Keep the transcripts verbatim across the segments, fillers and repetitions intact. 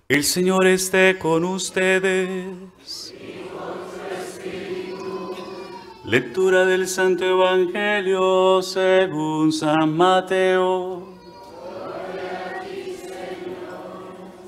El Señor esté con ustedes. Lectura del Santo Evangelio según San Mateo. Gloria a ti, Señor.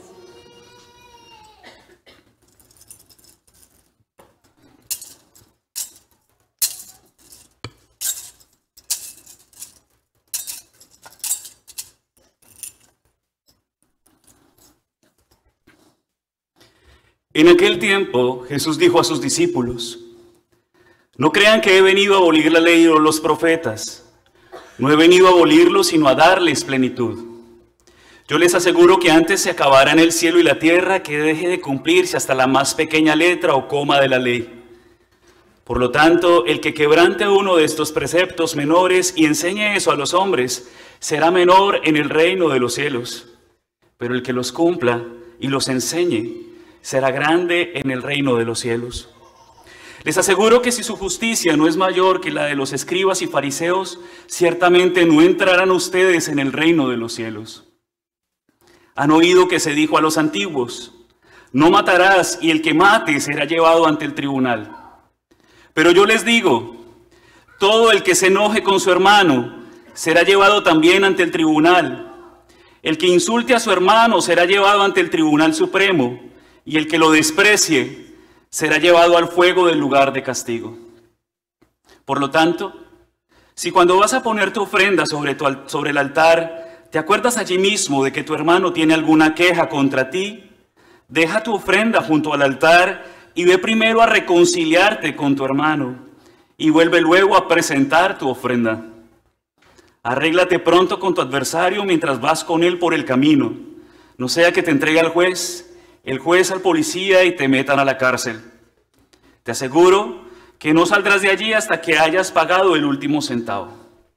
En aquel tiempo Jesús dijo a sus discípulos: no crean que he venido a abolir la ley o los profetas. No he venido a abolirlos, sino a darles plenitud. Yo les aseguro que antes se acabarán el cielo y la tierra que deje de cumplirse hasta la más pequeña letra o coma de la ley. Por lo tanto, el que quebrante uno de estos preceptos menores y enseñe eso a los hombres, será menor en el reino de los cielos. Pero el que los cumpla y los enseñe, será grande en el reino de los cielos. Les aseguro que si su justicia no es mayor que la de los escribas y fariseos, ciertamente no entrarán ustedes en el reino de los cielos. Han oído que se dijo a los antiguos: no matarás, y el que mate será llevado ante el tribunal. Pero yo les digo, todo el que se enoje con su hermano será llevado también ante el tribunal. El que insulte a su hermano será llevado ante el tribunal supremo, y el que lo desprecie será llevado al fuego del lugar de castigo. Por lo tanto, si cuando vas a poner tu ofrenda sobre, tu, sobre el altar, te acuerdas allí mismo de que tu hermano tiene alguna queja contra ti, deja tu ofrenda junto al altar y ve primero a reconciliarte con tu hermano, y vuelve luego a presentar tu ofrenda. Arréglate pronto con tu adversario mientras vas con él por el camino, no sea que te entregue al juez, el juez al policía y te metan a la cárcel. Te aseguro que no saldrás de allí hasta que hayas pagado el último centavo.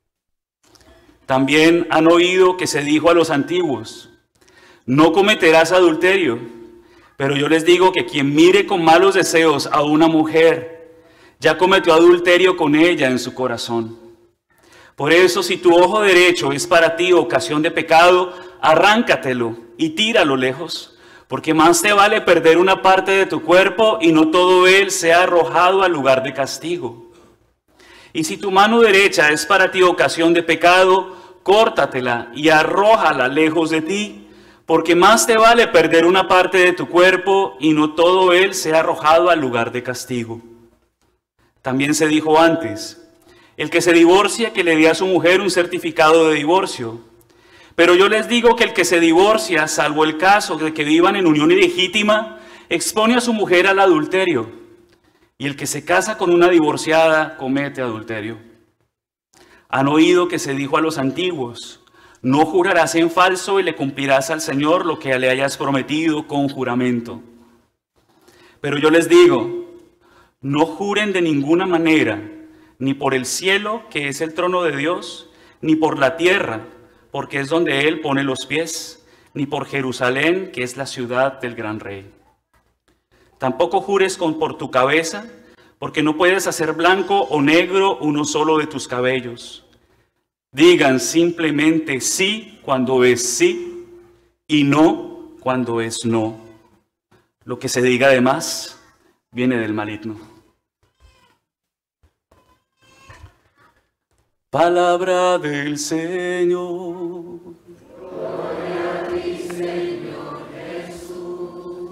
También han oído que se dijo a los antiguos: no cometerás adulterio. Pero yo les digo que quien mire con malos deseos a una mujer, ya cometió adulterio con ella en su corazón. Por eso, si tu ojo derecho es para ti ocasión de pecado, arráncatelo y tíralo lejos. Porque más te vale perder una parte de tu cuerpo y no todo él sea arrojado al lugar de castigo. Y si tu mano derecha es para ti ocasión de pecado, córtatela y arrójala lejos de ti, porque más te vale perder una parte de tu cuerpo y no todo él sea arrojado al lugar de castigo. También se dijo antes: el que se divorcia, que le dé a su mujer un certificado de divorcio. Pero yo les digo que el que se divorcia, salvo el caso de que vivan en unión ilegítima, expone a su mujer al adulterio. Y el que se casa con una divorciada comete adulterio. Han oído que se dijo a los antiguos: no jurarás en falso y le cumplirás al Señor lo que le hayas prometido con juramento. Pero yo les digo, no juren de ninguna manera, ni por el cielo, que es el trono de Dios, ni por la tierra, porque es donde Él pone los pies, ni por Jerusalén, que es la ciudad del gran rey. Tampoco jures con, por tu cabeza, porque no puedes hacer blanco o negro uno solo de tus cabellos. Digan simplemente sí cuando es sí, y no cuando es no. Lo que se diga de más viene del maligno. Palabra del Señor. Gloria a ti, Señor Jesús.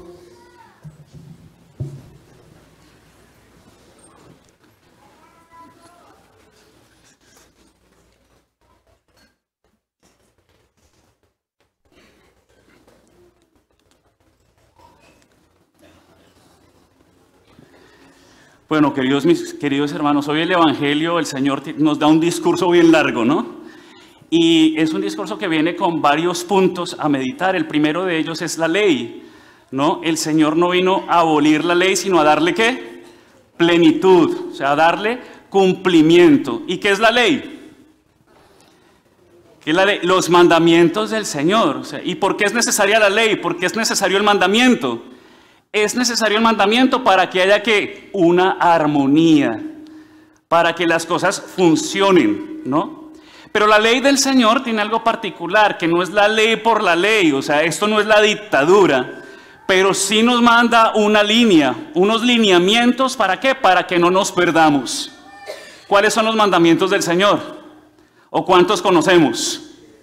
Bueno, queridos, mis queridos hermanos, hoy el Evangelio, el Señor nos da un discurso bien largo, ¿no? Y es un discurso que viene con varios puntos a meditar. El primero de ellos es la ley, ¿no? El Señor no vino a abolir la ley, sino a darle, ¿qué? Plenitud, o sea, a darle cumplimiento. ¿Y qué es la ley? ¿Qué es la ley? Los mandamientos del Señor. O sea, ¿y por qué es necesaria la ley? ¿Por qué es necesario el mandamiento? Es necesario el mandamiento para que haya que una armonía, para que las cosas funcionen, ¿no? Pero la ley del Señor tiene algo particular, que no es la ley por la ley, o sea, esto no es la dictadura, pero sí nos manda una línea, unos lineamientos, ¿para qué? Para que no nos perdamos. ¿Cuáles son los mandamientos del Señor? ¿O cuántos conocemos?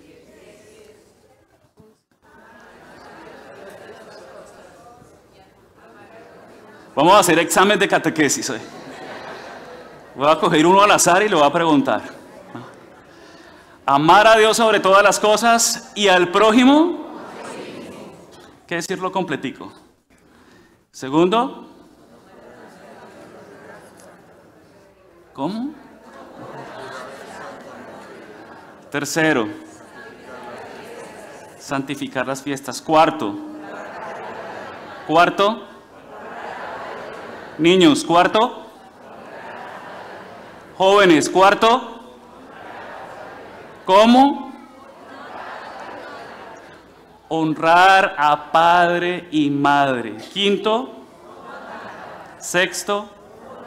Vamos a hacer examen de catequesis hoy. Voy a coger uno al azar y le voy a preguntar. Amar a Dios sobre todas las cosas y al prójimo. ¿Qué decirlo completico? Segundo. ¿Cómo? Tercero. Santificar las fiestas. Cuarto. Cuarto. Niños, cuarto. Jóvenes, cuarto. ¿Cómo? Honrar a padre y madre. Quinto. Sexto.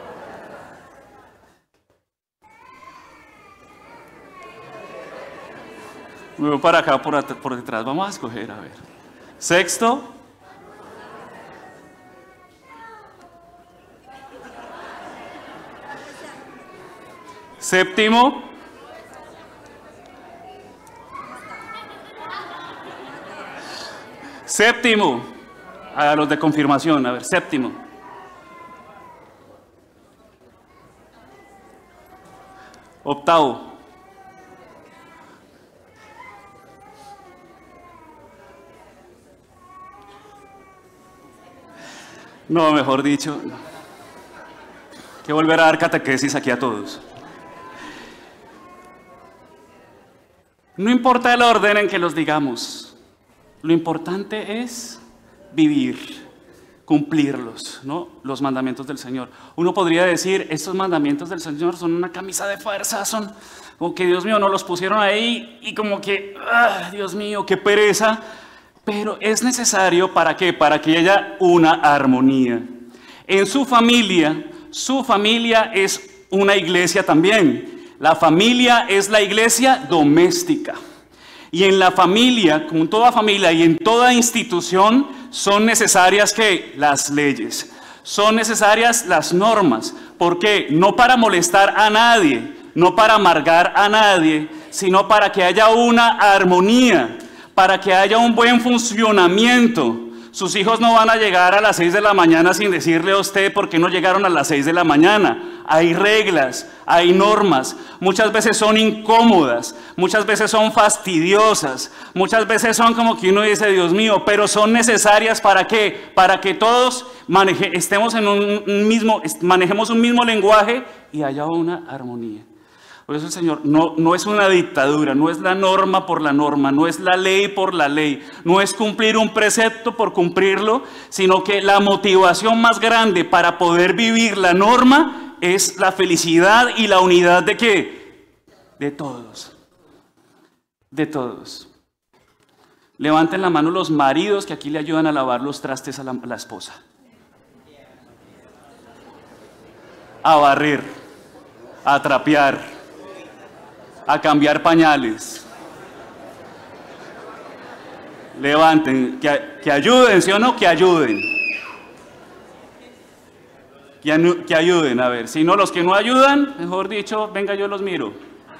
Me voy para acá, por, por detrás. Vamos a escoger, a ver. Sexto. Séptimo. Séptimo. A los de confirmación, a ver, séptimo. Octavo. No, mejor dicho, no. Hay que volver a dar catequesis aquí a todos. No importa el orden en que los digamos, lo importante es vivir, cumplirlos, ¿no? Los mandamientos del Señor. Uno podría decir, estos mandamientos del Señor son una camisa de fuerza, son como que, Dios mío, nos los pusieron ahí y como que, ah, Dios mío, qué pereza. Pero es necesario, ¿para qué? Para que haya una armonía. En su familia, su familia es una iglesia también. La familia es la iglesia doméstica. Y en la familia, como en toda familia y en toda institución, son necesarias ¿qué? Las leyes. Son necesarias las normas. ¿Por qué? No para molestar a nadie, no para amargar a nadie, sino para que haya una armonía, para que haya un buen funcionamiento. Sus hijos no van a llegar a las seis de la mañana sin decirle a usted por qué no llegaron a las seis de la mañana. Hay reglas, hay normas. Muchas veces son incómodas, muchas veces son fastidiosas, muchas veces son como que uno dice, Dios mío, pero son necesarias ¿para qué? Para que todos maneje, estemos en un mismo, manejemos un mismo lenguaje y haya una armonía. Por eso el Señor no, no es una dictadura, no es la norma por la norma, no es la ley por la ley, no es cumplir un precepto por cumplirlo, sino que la motivación más grande para poder vivir la norma es la felicidad y la unidad de ¿qué? De todos, de todos. Levanten la mano los maridos que aquí le ayudan a lavar los trastes a la, a la esposa, a barrer, a trapear, a cambiar pañales. Levanten, que, que ayuden, ¿sí o no? Que ayuden. Que, que ayuden, a ver. Si no, los que no ayudan, mejor dicho, venga, yo los miro.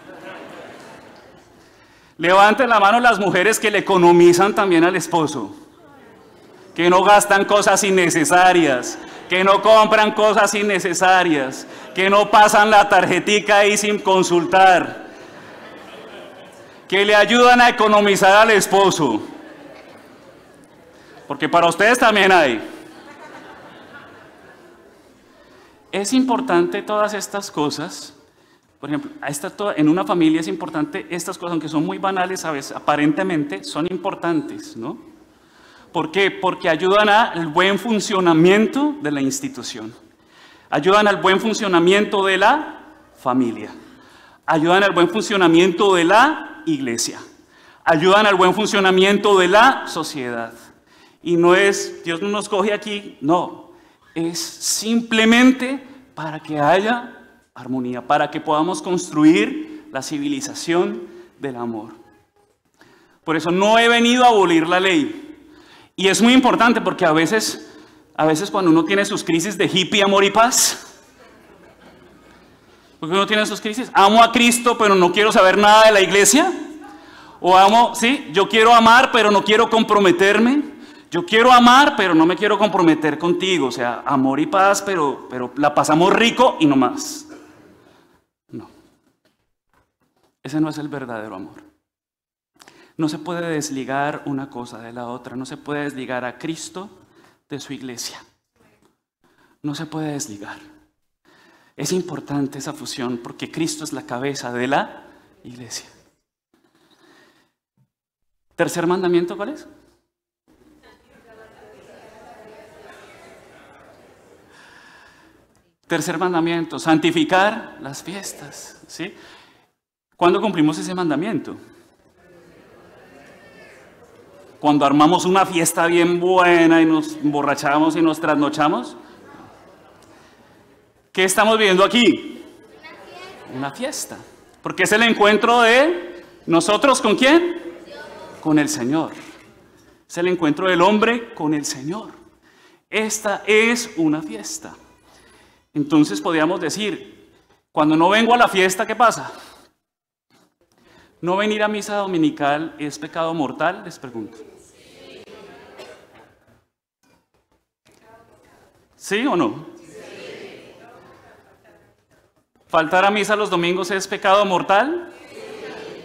Levanten la mano las mujeres que le economizan también al esposo, que no gastan cosas innecesarias, que no compran cosas innecesarias, que no pasan la tarjetica ahí sin consultar, que le ayudan a economizar al esposo, porque para ustedes también hay. Es importante todas estas cosas. Por ejemplo, esta, en una familia es importante estas cosas, aunque son muy banales a veces, aparentemente son importantes, ¿no? ¿Por qué? Porque ayudan al buen funcionamiento de la institución, ayudan al buen funcionamiento de la familia, ayudan al buen funcionamiento de la iglesia, ayudan al buen funcionamiento de la sociedad. Y no es, Dios no nos coge aquí, no, es simplemente para que haya armonía, para que podamos construir la civilización del amor. Por eso no he venido a abolir la ley. Y es muy importante porque a veces, a veces cuando uno tiene sus crisis de hippie, amor y paz, porque uno tiene sus crisis, amo a Cristo pero no quiero saber nada de la iglesia, o amo, sí, yo quiero amar pero no quiero comprometerme, yo quiero amar pero no me quiero comprometer contigo, o sea, amor y paz, pero, pero la pasamos rico y no más. No, ese no es el verdadero amor. No se puede desligar una cosa de la otra. No se puede desligar a Cristo de su iglesia. No se puede desligar. Es importante esa fusión porque Cristo es la cabeza de la iglesia. Tercer mandamiento, ¿cuál es? Tercer mandamiento, santificar las fiestas. ¿Sí? ¿Cuándo cumplimos ese mandamiento? Cuando armamos una fiesta bien buena y nos emborrachamos y nos trasnochamos. ¿Qué estamos viendo aquí? Una fiesta. Porque es el encuentro de nosotros ¿con quién? Con el Señor. Es el encuentro del hombre con el Señor. Esta es una fiesta. Entonces podríamos decir, cuando no vengo a la fiesta, ¿qué pasa? ¿No venir a misa dominical es pecado mortal? Les pregunto. ¿Sí o no? Sí. ¿Faltar a misa los domingos es pecado mortal? Sí.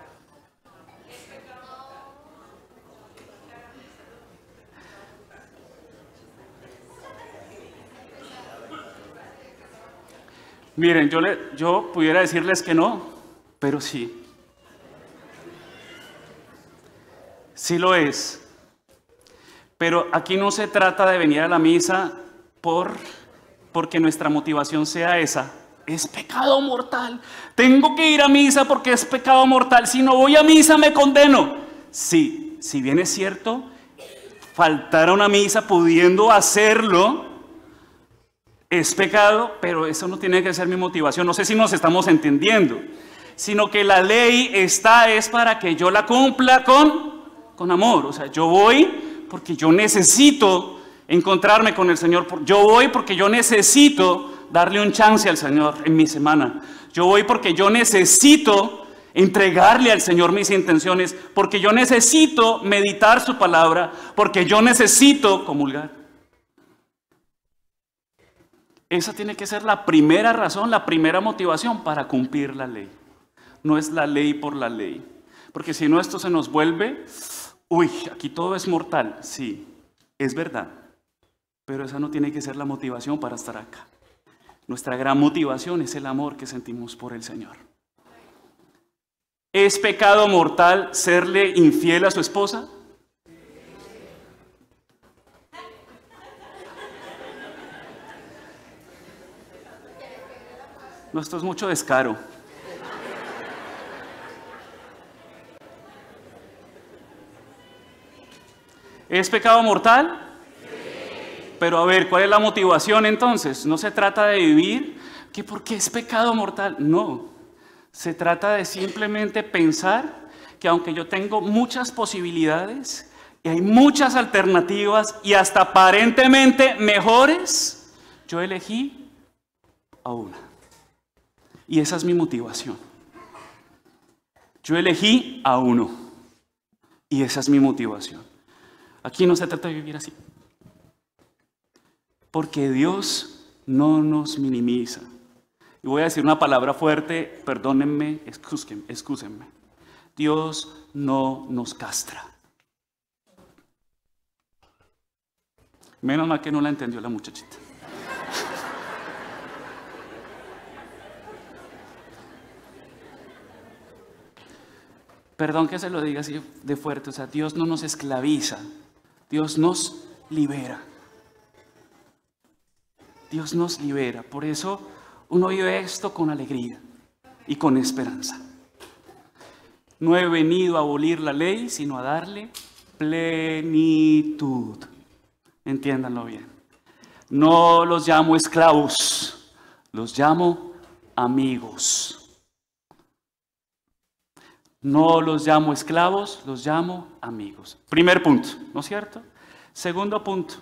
Miren, yo, le, yo pudiera decirles que no, pero sí. Sí lo es. Pero aquí no se trata de venir a la misa por, porque nuestra motivación sea esa. Es pecado mortal. Tengo que ir a misa porque es pecado mortal. Si no voy a misa me condeno. Sí, si bien es cierto, faltar a una misa pudiendo hacerlo es pecado, pero eso no tiene que ser mi motivación. No sé si nos estamos entendiendo. Sino que la ley está es para que yo la cumpla con... con amor, o sea, yo voy porque yo necesito encontrarme con el Señor, yo voy porque yo necesito darle un chance al Señor en mi semana, yo voy porque yo necesito entregarle al Señor mis intenciones, porque yo necesito meditar su palabra, porque yo necesito comulgar. Esa tiene que ser la primera razón, la primera motivación para cumplir la ley. No es la ley por la ley, porque si no esto se nos vuelve... Uy, aquí todo es mortal. Sí, es verdad. Pero esa no tiene que ser la motivación para estar acá. Nuestra gran motivación es el amor que sentimos por el Señor. ¿Es pecado mortal serle infiel a su esposa? No, esto es mucho descaro. ¿Es pecado mortal? Sí. Pero a ver, ¿cuál es la motivación entonces? No se trata de vivir que porque es pecado mortal. No, se trata de simplemente pensar que aunque yo tengo muchas posibilidades y hay muchas alternativas y hasta aparentemente mejores, yo elegí a una. Y esa es mi motivación. Yo elegí a uno. Y esa es mi motivación. Aquí no se trata de vivir así. Porque Dios no nos minimiza. Y voy a decir una palabra fuerte, perdónenme, excúsenme, excúsenme. Dios no nos castra. Menos mal que no la entendió la muchachita. Perdón que se lo diga así de fuerte, o sea, Dios no nos esclaviza. Dios nos libera. Dios nos libera. Por eso uno vive esto con alegría y con esperanza. No he venido a abolir la ley, sino a darle plenitud. Entiéndanlo bien. No los llamo esclavos, los llamo amigos. No los llamo esclavos, los llamo amigos. Primer punto, ¿no es cierto? Segundo punto.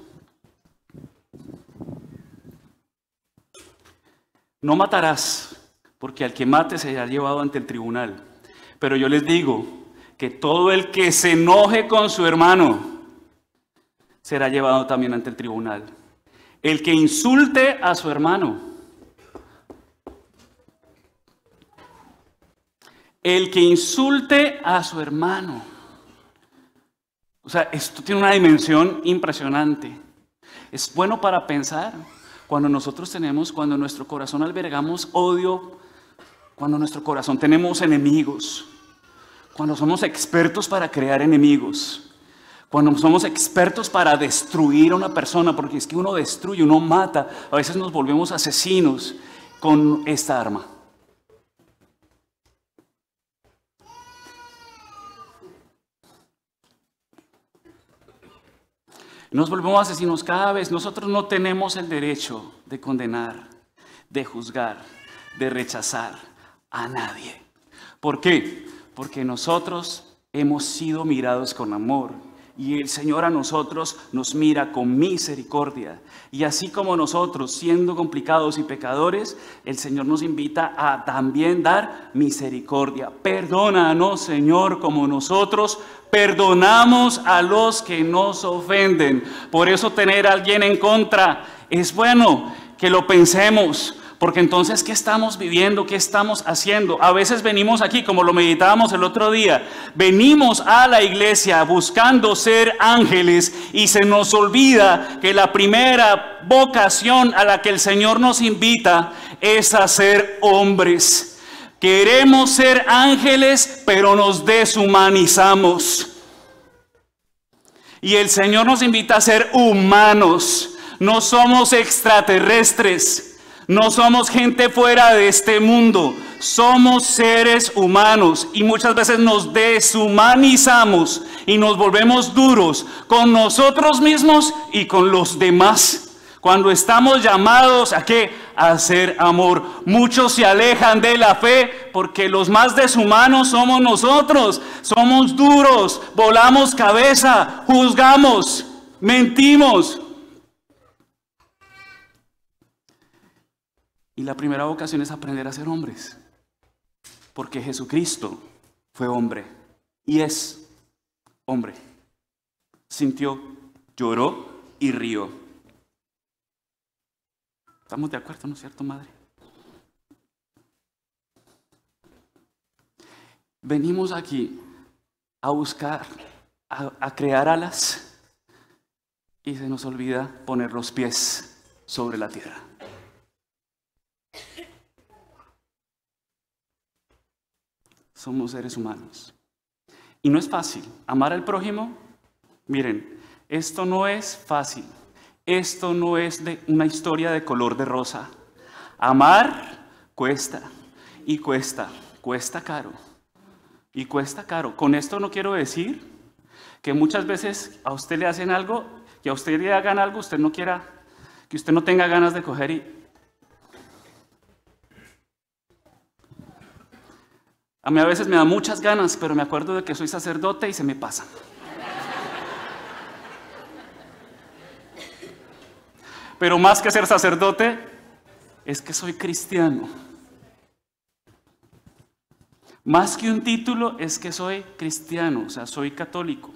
No matarás, porque al que mate será llevado ante el tribunal. Pero yo les digo que todo el que se enoje con su hermano será llevado también ante el tribunal. El que insulte a su hermano, el que insulte a su hermano. O sea, esto tiene una dimensión impresionante. Es bueno para pensar cuando nosotros tenemos, cuando en nuestro corazón albergamos odio, cuando en nuestro corazón tenemos enemigos, cuando somos expertos para crear enemigos. Cuando somos expertos para destruir a una persona, porque es que uno destruye, uno mata, a veces nos volvemos asesinos con esta arma. Nos volvemos asesinos cada vez. Nosotros no tenemos el derecho de condenar, de juzgar, de rechazar a nadie. ¿Por qué? Porque nosotros hemos sido mirados con amor. Y el Señor a nosotros nos mira con misericordia. Y así como nosotros, siendo complicados y pecadores, el Señor nos invita a también dar misericordia. Perdónanos, Señor, como nosotros perdonamos a los que nos ofenden. Por eso tener a alguien en contra es bueno que lo pensemos. Porque entonces, ¿qué estamos viviendo? ¿Qué estamos haciendo? A veces venimos aquí, como lo meditábamos el otro día, venimos a la iglesia buscando ser ángeles y se nos olvida que la primera vocación a la que el Señor nos invita es a ser hombres. Queremos ser ángeles, pero nos deshumanizamos. Y el Señor nos invita a ser humanos, no somos extraterrestres. No somos gente fuera de este mundo, somos seres humanos y muchas veces nos deshumanizamos y nos volvemos duros con nosotros mismos y con los demás. Cuando estamos llamados a ¿qué? A hacer amor. Muchos se alejan de la fe porque los más deshumanos somos nosotros. Somos duros, volamos cabeza, juzgamos, mentimos. Y la primera vocación es aprender a ser hombres, porque Jesucristo fue hombre y es hombre. Sintió, lloró y rió. ¿Estamos de acuerdo, no es cierto, madre? Venimos aquí a buscar, a, a crear alas y se nos olvida poner los pies sobre la tierra. Somos seres humanos. Y no es fácil. Amar al prójimo, miren, esto no es fácil. Esto no es de una historia de color de rosa. Amar cuesta y cuesta, cuesta caro. Y cuesta caro. Con esto no quiero decir que muchas veces a usted le hacen algo y a usted le hagan algo, usted no quiera, que usted no tenga ganas de coger y... A mí a veces me da muchas ganas, pero me acuerdo de que soy sacerdote y se me pasa. Pero más que ser sacerdote, es que soy cristiano. Más que un título, es que soy cristiano, o sea, soy católico.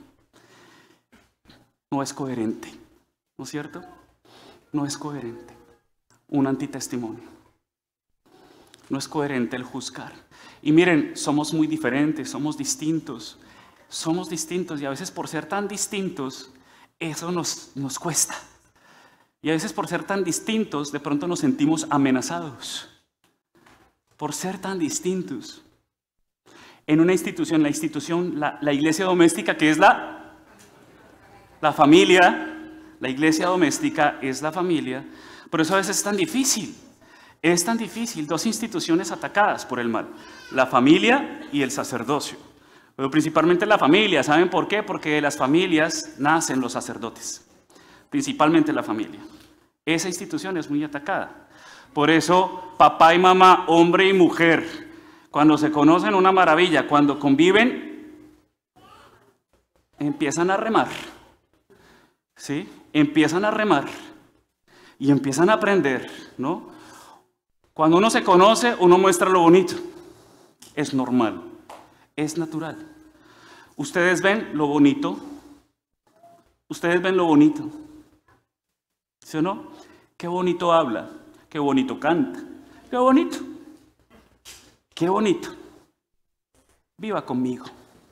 No es coherente, ¿no es cierto? No es coherente. Un antitestimonio. No es coherente el juzgar. Y miren, somos muy diferentes, somos distintos. Somos distintos y a veces por ser tan distintos, eso nos, nos cuesta. Y a veces por ser tan distintos, de pronto nos sentimos amenazados. Por ser tan distintos. En una institución, la institución, la, la iglesia doméstica, que es la, la familia, la iglesia doméstica es la familia. Por eso a veces es tan difícil. Es tan difícil, dos instituciones atacadas por el mal, la familia y el sacerdocio. Pero principalmente la familia, ¿saben por qué? Porque de las familias nacen los sacerdotes, principalmente la familia. Esa institución es muy atacada. Por eso papá y mamá, hombre y mujer, cuando se conocen una maravilla, cuando conviven, empiezan a remar. ¿sí? Empiezan a remar y empiezan a aprender, ¿no? Cuando uno se conoce, uno muestra lo bonito. Es normal, es natural. Ustedes ven lo bonito, ustedes ven lo bonito, ¿sí o no? Qué bonito habla, qué bonito canta, qué bonito, qué bonito. Viva conmigo.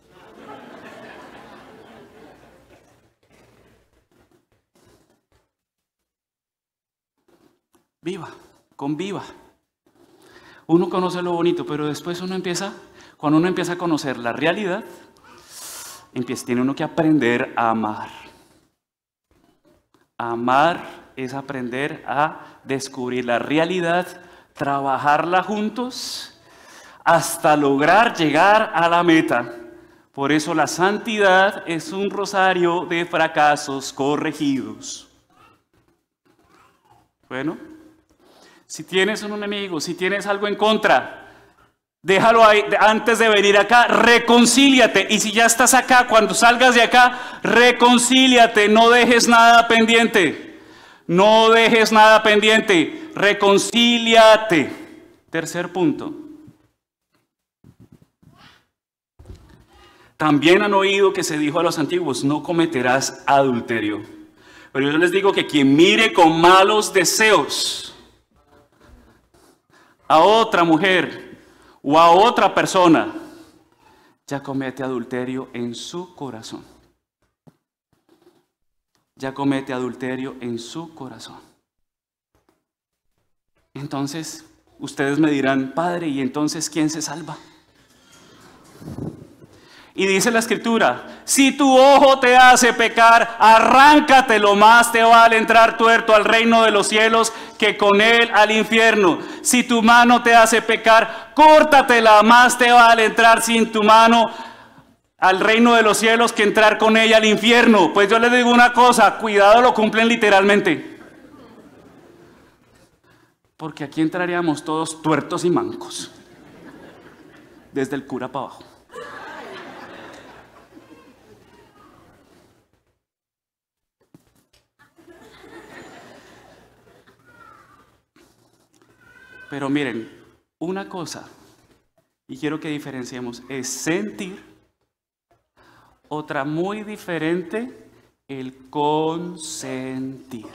Viva, conviva. Uno conoce lo bonito, pero después uno empieza, cuando uno empieza a conocer la realidad, empieza, tiene uno que aprender a amar. Amar es aprender a descubrir la realidad, trabajarla juntos, hasta lograr llegar a la meta. Por eso la santidad es un rosario de fracasos corregidos. Bueno, si tienes un enemigo, si tienes algo en contra, déjalo ahí antes de venir acá, reconcíliate. Y si ya estás acá, cuando salgas de acá, reconcíliate, no dejes nada pendiente. No dejes nada pendiente, reconcíliate. Tercer punto. También han oído que se dijo a los antiguos, no cometerás adulterio. Pero yo les digo que quien mire con malos deseos a otra mujer o a otra persona, ya comete adulterio en su corazón. Ya comete adulterio en su corazón. Entonces, ustedes me dirán, Padre, ¿y entonces quién se salva? Y dice la Escritura, si tu ojo te hace pecar, arráncatelo, más te vale entrar tuerto al reino de los cielos que con él al infierno. Si tu mano te hace pecar, córtatela, más te vale entrar sin tu mano al reino de los cielos que entrar con ella al infierno. Pues yo les digo una cosa, cuidado, lo cumplen literalmente. Porque aquí entraríamos todos tuertos y mancos, desde el cura para abajo. Pero miren, una cosa, y quiero que diferenciemos, es sentir, otra muy diferente, el consentir.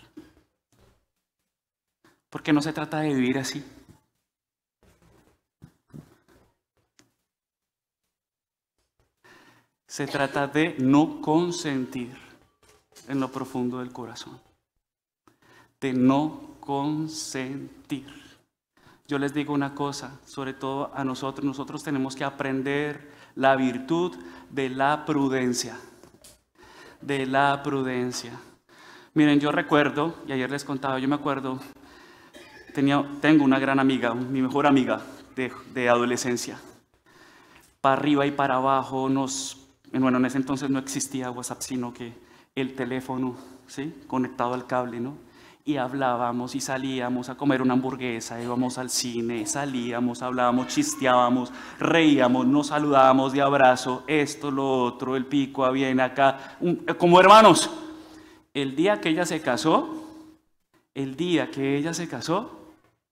Porque no se trata de vivir así. Se trata de no consentir en lo profundo del corazón. De no consentir. Yo les digo una cosa, sobre todo a nosotros, nosotros tenemos que aprender la virtud de la prudencia, de la prudencia. Miren, yo recuerdo, y ayer les contaba, yo me acuerdo, tenía, tengo una gran amiga, mi mejor amiga de, de adolescencia. Para arriba y para abajo, nos, bueno, en ese entonces no existía WhatsApp, sino que el teléfono, ¿sí? Conectado al cable, ¿no? Y hablábamos y salíamos a comer una hamburguesa, íbamos al cine, salíamos, hablábamos, chisteábamos, reíamos, nos saludábamos de abrazo, esto, lo otro, el pico, viene acá, como hermanos. El día que ella se casó, el día que ella se casó,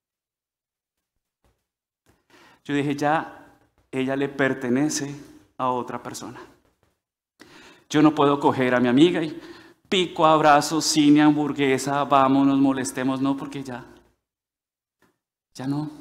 yo dije, ya, ella le pertenece a otra persona. Yo no puedo coger a mi amiga y pico, abrazo, cine, hamburguesa, vamos, nos molestemos, no, porque ya, ya no,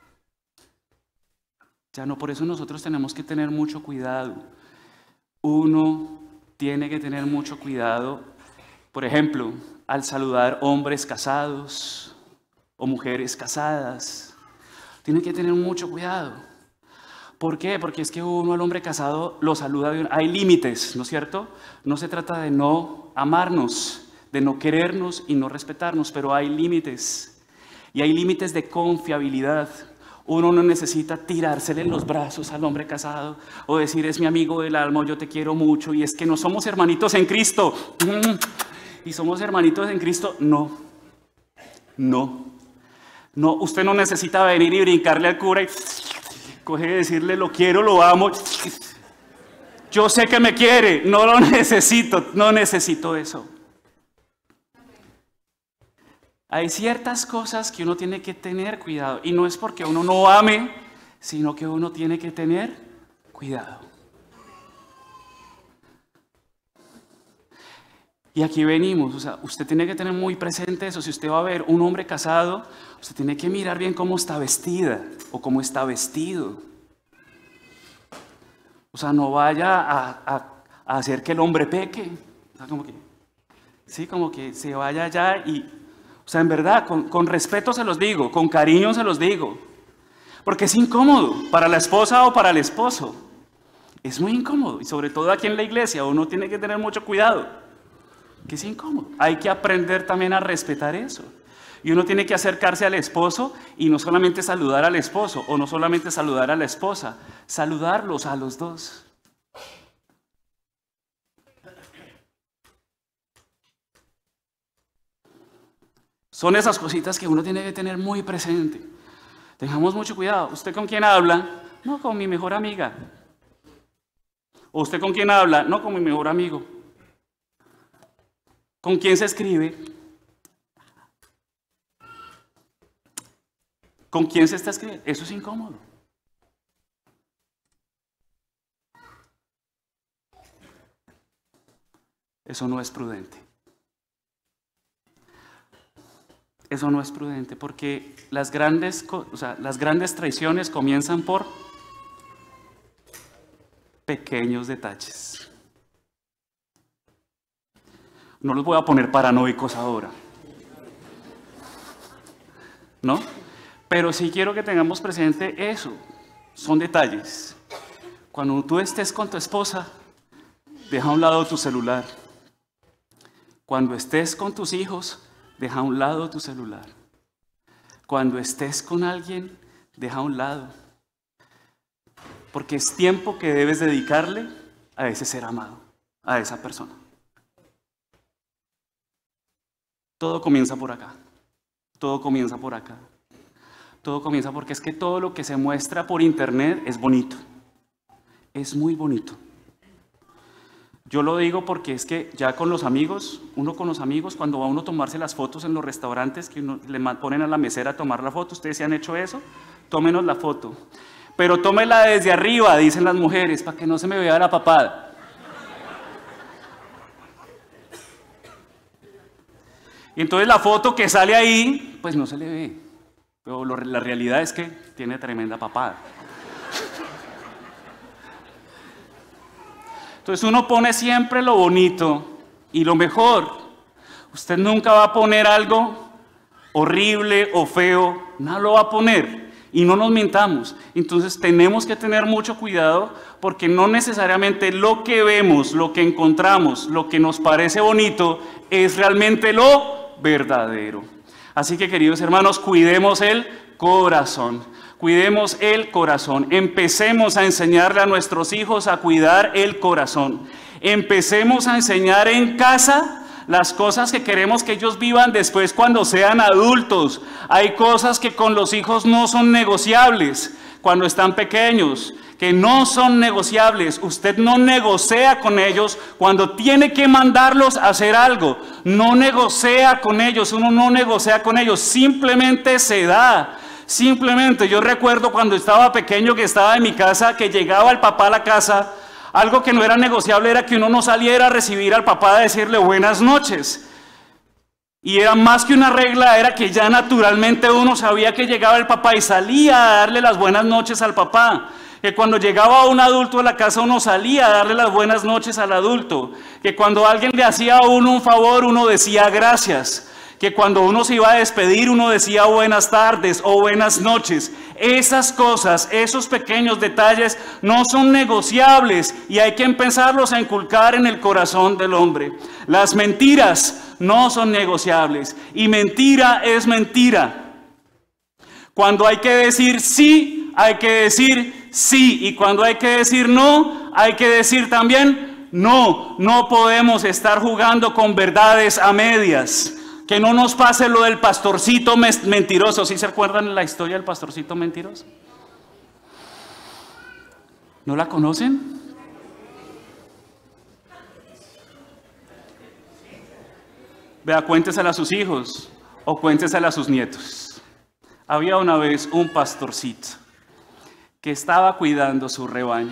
ya no, por eso nosotros tenemos que tener mucho cuidado. Uno tiene que tener mucho cuidado, por ejemplo, al saludar hombres casados o mujeres casadas, tiene que tener mucho cuidado. ¿Por qué? Porque es que uno al hombre casado lo saluda bien. Hay límites, ¿no es cierto? No se trata de no amarnos, de no querernos y no respetarnos, pero hay límites. Y hay límites de confiabilidad. Uno no necesita tirársele en los brazos al hombre casado o decir, es mi amigo del alma, yo te quiero mucho, y es que no somos hermanitos en Cristo. Y somos hermanitos en Cristo. No, no, no. Usted no necesita venir y brincarle al cura y coge y decirle, lo quiero, lo amo. Yo sé que me quiere, no lo necesito, no necesito eso. Hay ciertas cosas que uno tiene que tener cuidado. Y no es porque uno no ame, sino que uno tiene que tener cuidado. Y aquí venimos, o sea, usted tiene que tener muy presente eso. Si usted va a ver un hombre casado, usted tiene que mirar bien cómo está vestida o cómo está vestido. O sea, no vaya a, a, a hacer que el hombre peque. O sea, como que, sí, como que se vaya allá y, o sea, en verdad, con, con respeto se los digo, con cariño se los digo. Porque es incómodo para la esposa o para el esposo. Es muy incómodo. Y sobre todo aquí en la iglesia uno tiene que tener mucho cuidado. Que es incómodo. Hay que aprender también a respetar eso. Y uno tiene que acercarse al esposo y no solamente saludar al esposo o no solamente saludar a la esposa, saludarlos a los dos. Son esas cositas que uno tiene que tener muy presente. Tengamos mucho cuidado. ¿Usted con quién habla? No, con mi mejor amiga. ¿O usted con quién habla? No, con mi mejor amigo. ¿Con quién se escribe? ¿Con quién se está escribiendo? Eso es incómodo. Eso no es prudente. Eso no es prudente porque las grandes, o sea, las grandes traiciones comienzan por pequeños detalles. No los voy a poner paranoicos ahora, ¿no? Pero sí quiero que tengamos presente eso, son detalles. Cuando tú estés con tu esposa, deja a un lado tu celular. Cuando estés con tus hijos, deja a un lado tu celular. Cuando estés con alguien, deja a un lado. Porque es tiempo que debes dedicarle a ese ser amado, a esa persona. Todo comienza por acá, todo comienza por acá, todo comienza porque es que todo lo que se muestra por internet es bonito, es muy bonito. Yo lo digo porque es que ya con los amigos, uno con los amigos, cuando va uno a tomarse las fotos en los restaurantes, que uno, le ponen a la mesera a tomar la foto, ¿ustedes se han hecho eso? Tómenos la foto, pero tómela desde arriba, dicen las mujeres, para que no se me vea la papada. Y entonces la foto que sale ahí, pues no se le ve. Pero lo, la realidad es que tiene tremenda papada. Entonces uno pone siempre lo bonito y lo mejor. Usted nunca va a poner algo horrible o feo. No lo va a poner. Y no nos mintamos. Entonces tenemos que tener mucho cuidado porque no necesariamente lo que vemos, lo que encontramos, lo que nos parece bonito es realmente lo verdadero. Así que, queridos hermanos, cuidemos el corazón. Cuidemos el corazón. Empecemos a enseñarle a nuestros hijos a cuidar el corazón. Empecemos a enseñar en casa las cosas que queremos que ellos vivan después cuando sean adultos. Hay cosas que con los hijos no son negociables cuando están pequeños, que no son negociables. Usted no negocia con ellos cuando tiene que mandarlos a hacer algo. No negocia con ellos, uno no negocia con ellos, simplemente se da. Simplemente, yo recuerdo cuando estaba pequeño que estaba en mi casa, que llegaba el papá a la casa, algo que no era negociable era que uno no saliera a recibir al papá a decirle buenas noches. Y era más que una regla, era que ya naturalmente uno sabía que llegaba el papá y salía a darle las buenas noches al papá. Que cuando llegaba un adulto a la casa uno salía a darle las buenas noches al adulto. Que cuando alguien le hacía a uno un favor uno decía gracias. Que cuando uno se iba a despedir uno decía buenas tardes o buenas noches. Esas cosas, esos pequeños detalles no son negociables y hay que empezarlos a inculcar en el corazón del hombre. Las mentiras no son negociables y mentira es mentira. Cuando hay que decir sí, hay que decir sí, y cuando hay que decir no, hay que decir también no. No podemos estar jugando con verdades a medias. Que no nos pase lo del pastorcito mentiroso. ¿Sí se acuerdan la historia del pastorcito mentiroso? ¿No la conocen? Vea, cuéntesela a sus hijos. o cuéntesela a sus nietos. Había una vez un pastorcito que estaba cuidando su rebaño.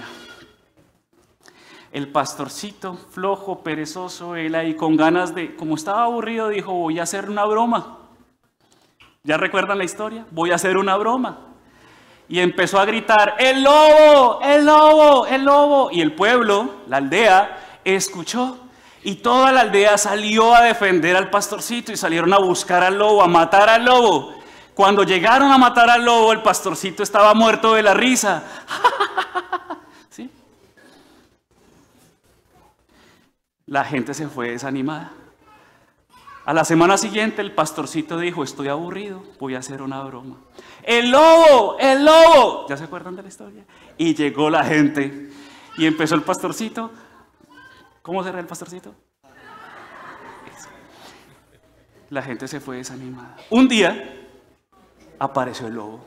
El pastorcito, flojo, perezoso, él ahí con ganas de, como estaba aburrido, dijo, voy a hacer una broma. ¿Ya recuerdan la historia? Voy a hacer una broma. Y empezó a gritar, ¡el lobo! ¡El lobo! ¡El lobo! Y el pueblo, la aldea, escuchó. Y toda la aldea salió a defender al pastorcito y salieron a buscar al lobo, a matar al lobo. Cuando llegaron a matar al lobo, el pastorcito estaba muerto de la risa. ¿Sí? La gente se fue desanimada. A la semana siguiente el pastorcito dijo, estoy aburrido, voy a hacer una broma. ¡El lobo! ¡El lobo! ¿Ya se acuerdan de la historia? Y llegó la gente y empezó el pastorcito. ¿Cómo cerró el pastorcito? Eso. La gente se fue desanimada. Un día apareció el lobo.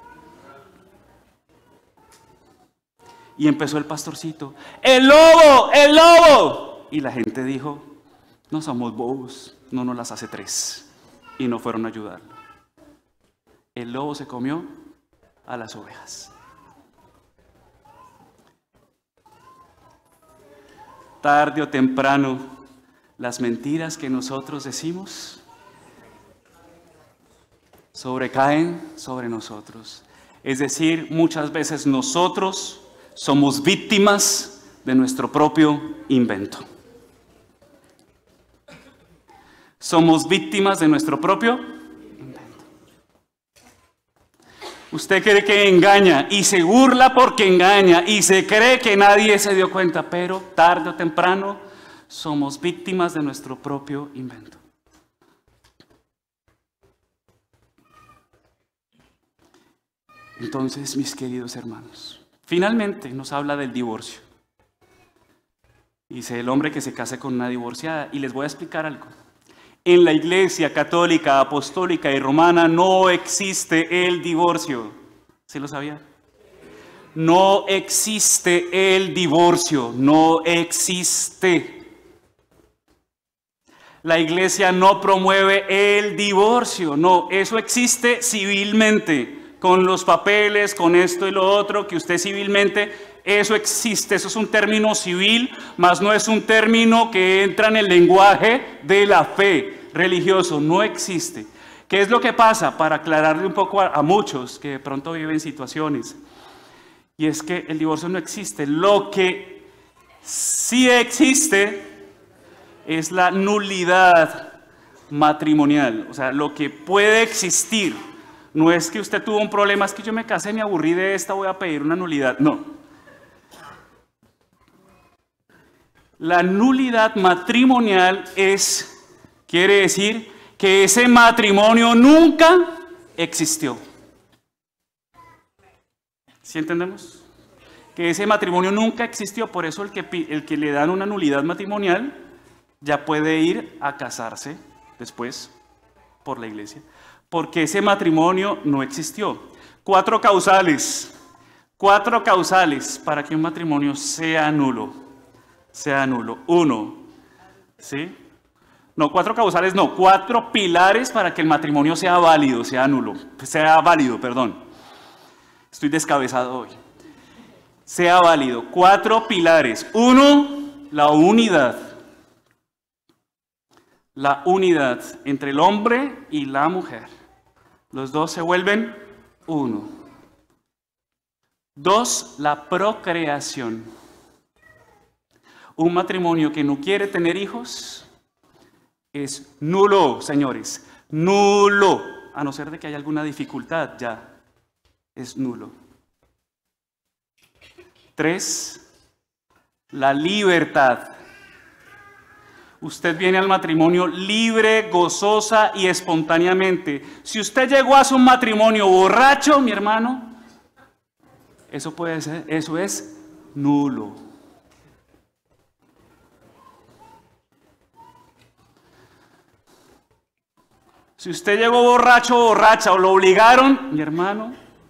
Y empezó el pastorcito. ¡El lobo! ¡El lobo! Y la gente dijo, no somos bobos, no nos las hace tres. Y no fueron a ayudarlo. El lobo se comió a las ovejas. Tarde o temprano, las mentiras que nosotros decimos sobrecaen sobre nosotros. Es decir, muchas veces nosotros somos víctimas de nuestro propio invento. Somos víctimas de nuestro propio invento. Usted cree que engaña y se burla porque engaña y se cree que nadie se dio cuenta, pero tarde o temprano somos víctimas de nuestro propio invento. Entonces, mis queridos hermanos, finalmente nos habla del divorcio. Dice el hombre que se case con una divorciada, y les voy a explicar algo. En la Iglesia católica, apostólica y romana no existe el divorcio. ¿Sí lo sabía? No existe el divorcio, no existe. La Iglesia no promueve el divorcio, no, eso existe civilmente, con los papeles, con esto y lo otro, que usted civilmente, eso existe, eso es un término civil, mas no es un término que entra en el lenguaje de la fe religioso, no existe. ¿Qué es lo que pasa? Para aclararle un poco a, a muchos que de pronto viven situaciones, y es que el divorcio no existe. Lo que sí existe es la nulidad matrimonial, o sea, lo que puede existir. No es que usted tuvo un problema, es que yo me casé, me aburrí de esta, voy a pedir una nulidad. No. La nulidad matrimonial es, quiere decir que ese matrimonio nunca existió. ¿Sí entendemos? Que ese matrimonio nunca existió, por eso el que, el que le dan una nulidad matrimonial ya puede ir a casarse después por la iglesia. Porque ese matrimonio no existió. Cuatro causales, cuatro causales para que un matrimonio sea nulo, sea nulo. Uno, ¿sí? No, cuatro causales no, cuatro pilares para que el matrimonio sea válido, sea nulo, sea válido, perdón. Estoy descabezado hoy. Sea válido, cuatro pilares. Uno, la unidad. La unidad entre el hombre y la mujer. Los dos se vuelven uno. Dos, la procreación. Un matrimonio que no quiere tener hijos es nulo, señores. Nulo. A no ser de que haya alguna dificultad, ya es nulo. Tres, la libertad. Usted viene al matrimonio libre, gozosa y espontáneamente. Si usted llegó a su matrimonio borracho, mi hermano, eso puede ser, eso es nulo. Si usted llegó borracho o borracha o lo obligaron, mi hermano.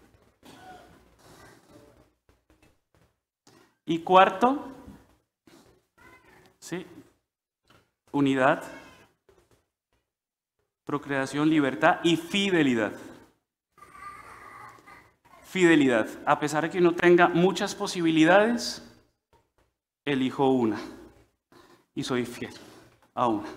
Y cuarto, sí, unidad. procreación, libertad y fidelidad. Fidelidad. A pesar de que uno tenga muchas posibilidades, elijo una y soy fiel a una.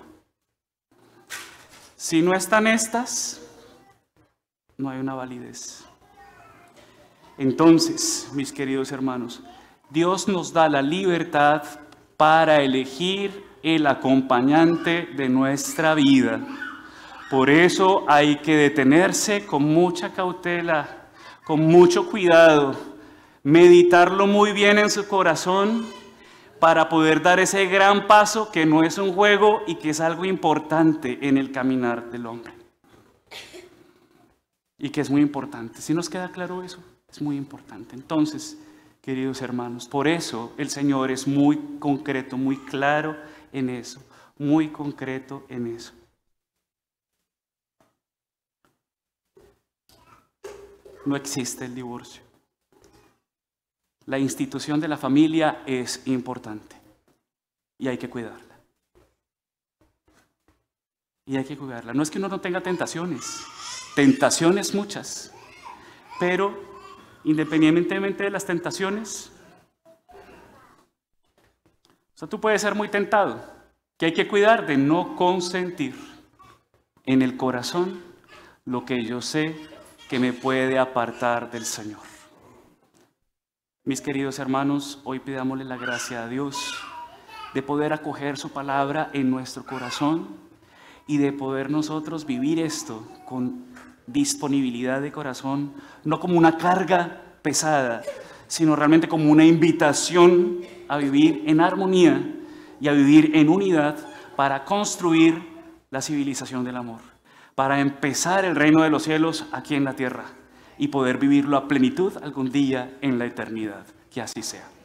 Si no están estas, no hay una validez. Entonces, mis queridos hermanos, Dios nos da la libertad para elegir el acompañante de nuestra vida. Por eso hay que detenerse con mucha cautela, con mucho cuidado, meditarlo muy bien en su corazón para poder dar ese gran paso que no es un juego y que es algo importante en el caminar del hombre. Y que es muy importante. ¿Sí nos queda claro eso? Es muy importante. Entonces, queridos hermanos, por eso el Señor es muy concreto, muy claro en eso, muy concreto en eso. No existe el divorcio. La institución de la familia es importante y hay que cuidarla. Y hay que cuidarla. No es que uno no tenga tentaciones, tentaciones muchas, pero independientemente de las tentaciones, o sea, tú puedes ser muy tentado, que hay que cuidar de no consentir en el corazón lo que yo sé que me puede apartar del Señor. Mis queridos hermanos, hoy pidámosle la gracia a Dios de poder acoger su palabra en nuestro corazón y de poder nosotros vivir esto con disponibilidad de corazón, no como una carga pesada, sino realmente como una invitación a vivir en armonía y a vivir en unidad para construir la civilización del amor, para empezar el reino de los cielos aquí en la tierra y poder vivirlo a plenitud algún día en la eternidad. Que así sea.